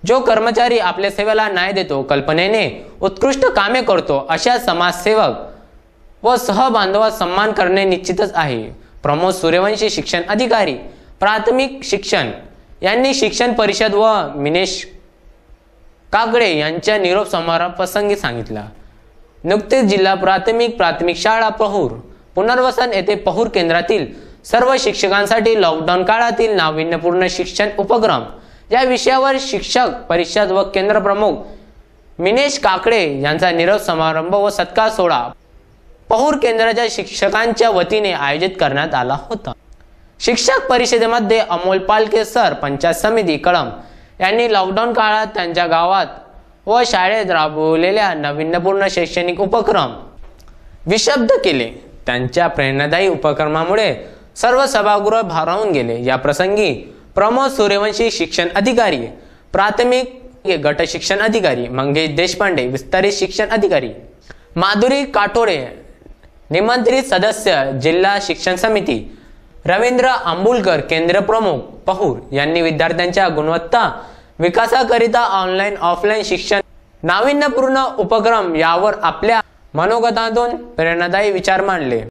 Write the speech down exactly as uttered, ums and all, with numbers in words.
जो कर्मचारी आपल्या सेवेला न्याय देतो, कल्पनेने उत्कृष्ट कामे करतो, अशा समाजसेवक व सहबांधवाचा सन्मान करणे निश्चितच आहे. प्रमोद सूर्यवंशी, शिक्षण अधिकारी, प्राथमिक शिक्षण यांनी शिक्षण परिषद व मिनेश काकडे यांच्या निरोप समारंभाप्रसंगी सांगितलं. नुकतेच जिल्हा प्राथमिक प्राथमिक शाळा पहूर पुनर्वसन येथे पहूर केंद्रातील सर्व शिक्षकांसाठी लॉकडाऊन काळातील नाविन्यपूर्ण शिक्षण उपक्रम या विषयावर शिक्षक परिषद व केंद्र प्रमुख मिनेश काकडे यांचा निरोप समारंभ व सत्कार सोहळा पहूर केंद्राच्या शिक्षकांच्या वतीने आयोजित करण्यात आला होता. शिक्षक परिषदेमध्ये अमोल पालके सर, पंचायत समिती कळंब यांनी लॉकडाऊन काळात त्यांच्या गावात व शाळेत राबवलेल्या नाविन्यपूर्ण शैक्षणिक उपक्रम विशब्द केले. त्यांच्या प्रेरणादायी उपक्रमामुळे सर्व सभागृह भारावून गेले. या प्रसंगी प्रमोद सूर्यवंशी, शिक्षण अधिकारी, प्राथमिक गट शिक्षण अधिकारी, मंगेश देशपांडे, विस्तारित शिक्षण अधिकारी, माधुरी काटोडे, निमंत्रित सदस्य जिल्हा शिक्षण समिती, रवींद्र आंबुलकर, केंद्र प्रमुख पहूर यांनी विद्यार्थ्यांच्या गुणवत्ता विकासाकरिता ऑनलाईन ऑफलाईन शिक्षण नाविन्यपूर्ण उपक्रम यावर आपल्या मनोगतातून प्रेरणादायी विचार मांडले.